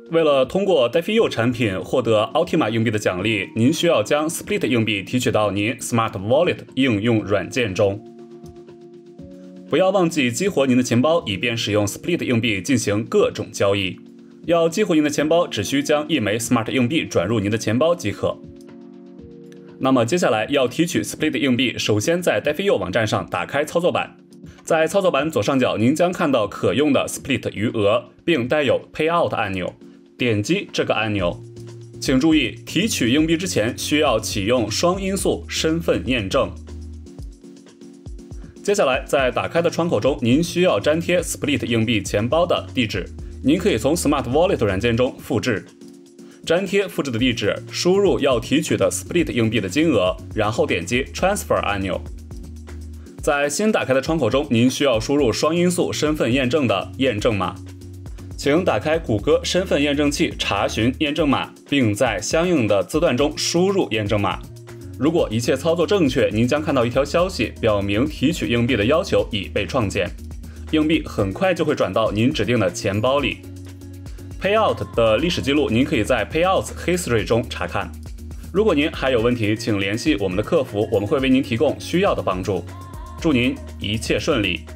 为了通过 DeFi 产品获得 Ultima 硬币的奖励，您需要将 Split 硬币提取到您 Smart Wallet 应用软件中。不要忘记激活您的钱包，以便使用 Split 硬币进行各种交易。要激活您的钱包，只需将一枚 Smart 硬币转入您的钱包即可。那么接下来要提取 Split 硬币，首先在 DeFi 网站上打开操作板，在操作板左上角，您将看到可用的 Split 余额，并带有 Payout 按钮。点击这个按钮，请注意，提取硬币之前需要启用双因素身份验证。接下来，在打开的窗口中，您需要粘贴 Split 硬币钱包的地址，您可以从 Smart Wallet 软件中复制。粘贴复制的地址，输入要提取的 Split 硬币的金额，然后点击 Transfer 按钮。在新打开的窗口中，您需要输入双因素身份验证的验证码。请打开谷歌身份验证器，查询验证码，并在相应的字段中输入验证码。如果一切操作正确，您将看到一条消息，表明提取硬币的要求已被创建。硬币很快就会转到您指定的钱包里。Payout 的历史记录，您可以在 Payouts History 中查看。如果您还有问题，请联系我们的客服，我们会为您提供需要的帮助。祝您一切顺利。